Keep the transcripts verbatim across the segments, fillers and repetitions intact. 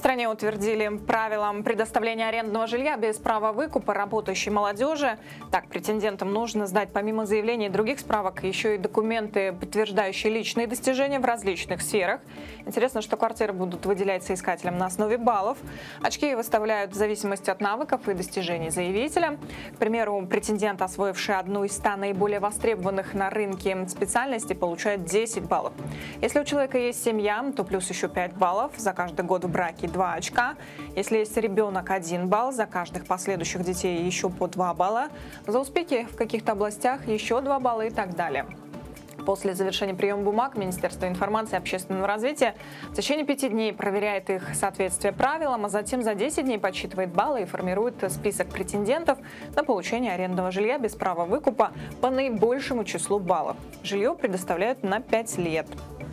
стране утвердили правила предоставления арендного жилья без права выкупа работающей молодежи. Так, претендентам нужно сдать помимо заявлений и других справок еще и документы, подтверждающие личные достижения в различных сферах. Интересно, что квартиры будут выделять соискателям на основе баллов. Очки выставляют в зависимости от навыков и достижений заявителя. К примеру, претендент, освоивший одну из ста наиболее востребованных на рынке специальностей, получает десять баллов. Если у человека есть семья, то плюс еще пять баллов, за каждый год в браке два очка. Если есть ребенок, один балл, за каждых последующих детей еще по два балла. За успехи в каких-то областях еще два балла и так далее. После завершения приема бумаг Министерство информации и общественного развития в течение пяти дней проверяет их соответствие правилам, а затем за десять дней подсчитывает баллы и формирует список претендентов на получение арендного жилья без права выкупа по наибольшему числу баллов. Жилье предоставляют на пять лет.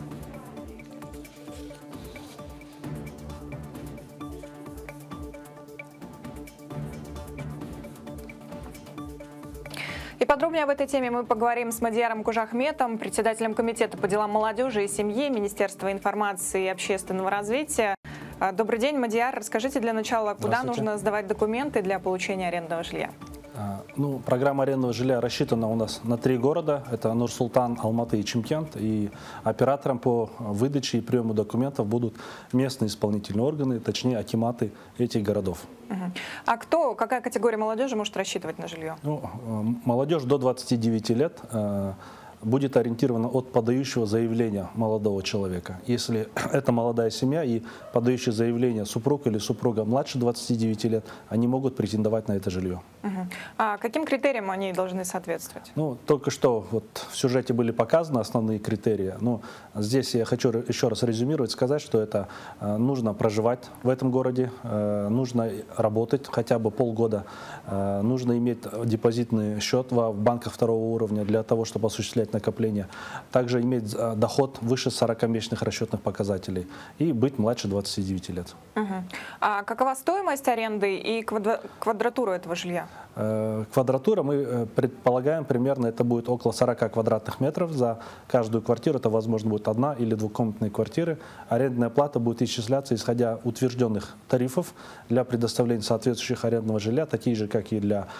И подробнее об этой теме мы поговорим с Мадияром Кужахметом, председателем Комитета по делам молодежи и семьи Министерства информации и общественного развития. Добрый день, Мадияр. Расскажите для начала, куда нужно сдавать документы для получения арендного жилья? Ну, программа арендного жилья рассчитана у нас на три города. Это Нур-Султан, Алматы и Чимкент. И оператором по выдаче и приему документов будут местные исполнительные органы, точнее акиматы этих городов. Угу. А кто, какая категория молодежи может рассчитывать на жилье? Ну, молодежь до двадцати девяти лет будет ориентирована от подающего заявления молодого человека. Если это молодая семья и подающий заявление супруг или супруга младше двадцати девяти лет, они могут претендовать на это жилье. Угу. А каким критериям они должны соответствовать? Ну, только что вот в сюжете были показаны основные критерии. Но здесь я хочу еще раз резюмировать, сказать, что это э, нужно проживать в этом городе, э, нужно работать хотя бы полгода, э, нужно иметь депозитный счет в банках второго уровня для того, чтобы осуществлять накопления, также иметь доход выше сорока месячных расчетных показателей и быть младше двадцати девяти лет. Угу. А какова стоимость аренды и квадратура этого жилья? Квадратура, мы предполагаем, примерно это будет около сорока квадратных метров за каждую квартиру. Это, возможно, будет одна или двухкомнатные квартиры. Арендная плата будет исчисляться, исходя утвержденных тарифов для предоставления соответствующих арендного жилья, такие же, как и для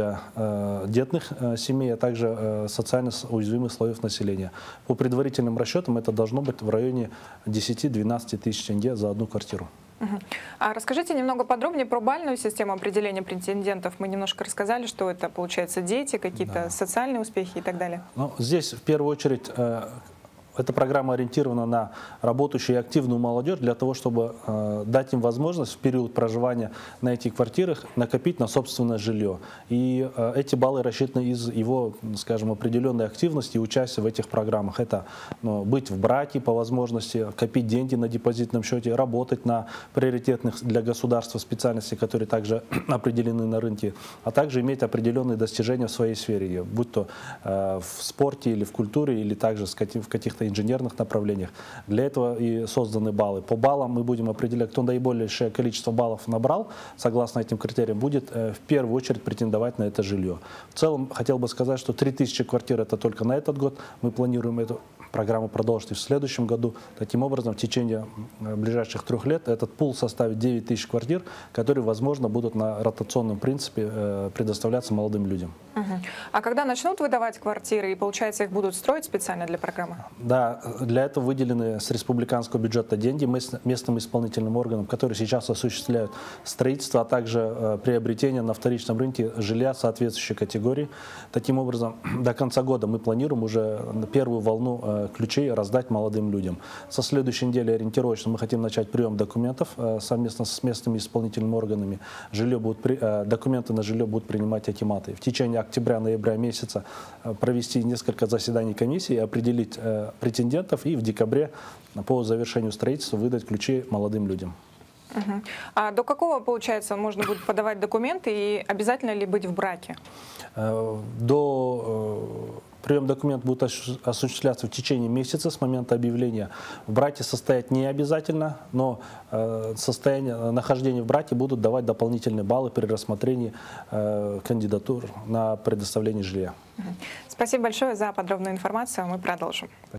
многодетных семей, а также социально уязвимых слоев населения. По предварительным расчетам это должно быть в районе десяти-двенадцати тысяч тенге за одну квартиру. Угу. А расскажите немного подробнее про бальную систему определения претендентов. Мы немножко рассказали, что это, получается, дети, какие-то да. социальные успехи и так далее. Ну, здесь в первую очередь э, эта программа ориентирована на работающую и активную молодежь для того, чтобы э, дать им возможность в период проживания на этих квартирах накопить на собственное жилье. И э, эти баллы рассчитаны из его, скажем, определенной активности и участия в этих программах. Это ну, быть в браке по возможности, копить деньги на депозитном счете, работать на приоритетных для государства специальностях, которые также определены на рынке, а также иметь определенные достижения в своей сфере, будь то э, в спорте или в культуре, или также в каких-то инженерных направлениях. Для этого и созданы баллы. По баллам мы будем определять, кто наибольшее количество баллов набрал, согласно этим критериям, будет э, в первую очередь претендовать на это жилье. В целом, хотел бы сказать, что три тысячи квартир это только на этот год. Мы планируем эту программу продолжить и в следующем году. Таким образом, в течение ближайших трех лет этот пул составит девять тысяч квартир, которые, возможно, будут на ротационном принципе э, предоставляться молодым людям. Угу. А когда начнут выдавать квартиры, и, получается, их будут строить специально для программы? Да, для этого выделены с республиканского бюджета деньги местным исполнительным органам, которые сейчас осуществляют строительство, а также э, приобретение на вторичном рынке жилья соответствующей категории. Таким образом, до конца года мы планируем уже первую волну э, ключей раздать молодым людям. Со следующей недели ориентировочно мы хотим начать прием документов э, совместно с местными исполнительными органами. Жилье будут при, э, документы на жилье будут принимать акиматы. В течение октября-ноября месяца э, провести несколько заседаний комиссии, определить э, претендентов и в декабре по завершению строительства выдать ключи молодым людям. Угу. А до какого, получается, можно будет подавать документы и обязательно ли быть в браке? Э, до... Э, Прием документов будет осуществляться в течение месяца с момента объявления. В браке состоять не обязательно, но э, состояние, нахождения в браке будут давать дополнительные баллы при рассмотрении э, кандидатур на предоставление жилья. Спасибо большое за подробную информацию. Мы продолжим.